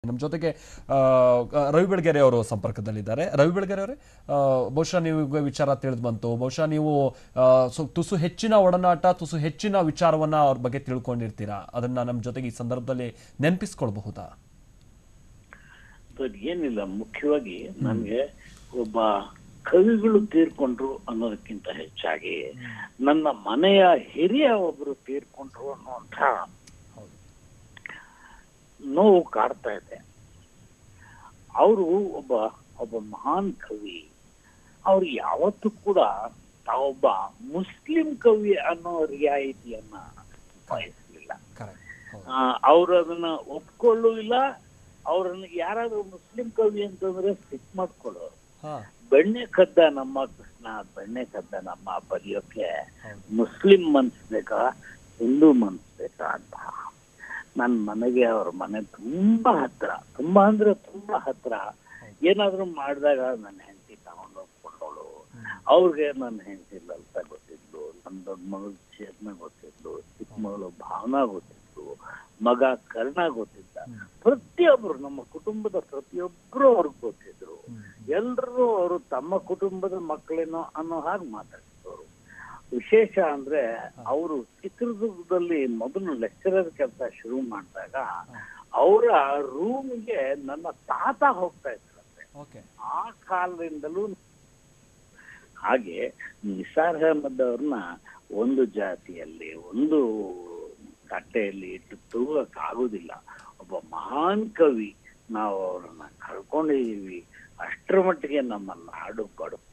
ನಮ್ಮ ಜೊತೆಗೆ ರವಿ ಬೆಳಗೆರೆ ಅವರು ಸಂಪರ್ಕದಲ್ಲಿದ್ದಾರೆ. ರವಿ ಬೆಳಗೆರೆ ಅವರೇ, ಬಹುಶಃ ನೀವು ವಿಚಾರ ತಿಳಿದು ಬಂತು, ಬಹುಶಃ ನೀವು ತುಸು ಹೆಚ್ಚಿನ ಒಡನಾಟ, ತುಸು ಹೆಚ್ಚಿನ ವಿಚಾರವನ್ನ ಅವ್ರ ಬಗ್ಗೆ ತಿಳ್ಕೊಂಡಿರ್ತೀರಾ, ಅದನ್ನ ನಮ್ಮ ಜೊತೆಗೆ ಈ ಸಂದರ್ಭದಲ್ಲಿ ನೆನಪಿಸ್ಕೊಳ್ಬಹುದಾ? ಏನಿಲ್ಲ, ಮುಖ್ಯವಾಗಿ ನನಗೆ ಒಬ್ಬ ಕವಿಗಳು ತೀರ್ಕೊಂಡ್ರು ಅನ್ನೋದಕ್ಕಿಂತ ಹೆಚ್ಚಾಗಿ ನನ್ನ ಮನೆಯ ಹಿರಿಯ ಒಬ್ರು ತೀರ್ಕೊಂಡ್ರು ಅನ್ನುವಂಥ ನೋವು ಕಾಡ್ತಾ ಇದೆ. ಅವರು ಒಬ್ಬ ಮಹಾನ್ ಕವಿ. ಅವ್ರು ಯಾವತ್ತೂ ಕೂಡ ತಾವೊಬ್ಬ ಮುಸ್ಲಿಂ ಕವಿ ಅನ್ನೋ ರಿಯಾಯಿತಿಯನ್ನ ಬಯಸಲಿಲ್ಲ. ಅವರು ಅದನ್ನ ಒಪ್ಕೊಳ್ಳೂ ಇಲ್ಲ. ಅವ್ರನ್ನ ಯಾರಾದ್ರೂ ಮುಸ್ಲಿಂ ಕವಿ ಅಂತಂದ್ರೆ ಸಿಕ್ ಮಾಡ್ಕೊಳ್ಳೋರು. ಬೆಣ್ಣೆ ಕದ್ದ ನಮ್ಮ ಕೃಷ್ಣ, ಬೆಣ್ಣೆ ಕದ್ದ ನಮ್ಮ ಬರೆಯೋಕೆ ಮುಸ್ಲಿಂ ಮನ್ಸ್ ಬೇಕಾ, ಹಿಂದೂ ಮನ್ಸ್ ಬೇಕಾ ಅಂತ. ನನ್ನ ಮನೆಗೆ ಅವ್ರ ಮನೆ ತುಂಬಾ ಹತ್ರ, ತುಂಬಾ ಅಂದ್ರೆ ತುಂಬಾ ಹತ್ರ. ಏನಾದ್ರು ಮಾಡಿದಾಗ ನನ್ನ ಹೆಂಡತಿ ತಗೊಂಡೋಗ್ಕೊಂಡವಳು. ಅವ್ರಿಗೆ ನನ್ನ ಹೆಂಡತಿ ಲಲಿತ ಗೊತ್ತಿದ್ಲು, ನನ್ನ ದೊಡ್ಡ ಮಗಳು ಚೇತನ ಗೊತ್ತಿದ್ಲು, ಚಿಕ್ಕ ಮಗಳು ಭಾವನಾ ಗೊತ್ತಿದ್ಲು, ಮಗ ಕರ್ಣ ಗೊತ್ತಿದ್ದ. ಪ್ರತಿಯೊಬ್ರು ನಮ್ಮ ಕುಟುಂಬದ ಪ್ರತಿಯೊಬ್ರು ಅವ್ರಿಗೆ ಗೊತ್ತಿದ್ರು. ಎಲ್ರು ಅವರು ತಮ್ಮ ಕುಟುಂಬದ ಮಕ್ಕಳೇನೋ ಅನ್ನೋ ಹಾಗೆ ಮಾತಾಡ್ತಿದ್ರು. ವಿಶೇಷ ಅಂದ್ರೆ ಅವರು ಚಿತ್ರದುರ್ಗದಲ್ಲಿ ಮೊದಲು ಲೆಕ್ಚರರ್ ಕೆಲಸ ಶುರು ಮಾಡಿದಾಗ ಅವರ ರೂಮ್ಗೆ ನನ್ನ ತಾತ ಹೋಗ್ತಾ ಇದ್ರಂತೆ. ಆ ಕಾಲದಿಂದಲೂ ಹಾಗೆ ನಿಸಾರ್ ಅಹಮದ್ ಅವ್ರನ್ನ ಒಂದು ಜಾತಿಯಲ್ಲಿ, ಒಂದು ತಟ್ಟೆಯಲ್ಲಿ ಇಟ್ಟು ತೂಗಕ್ಕಾಗೋದಿಲ್ಲ. ಒಬ್ಬ ಮಹಾನ್ ಕವಿ, ನಾವು ಅವ್ರನ್ನ ಕಳ್ಕೊಂಡಿದೀವಿ. ಅಷ್ಟರ ಮಟ್ಟಿಗೆ ನಮ್ಮ ನಾಡು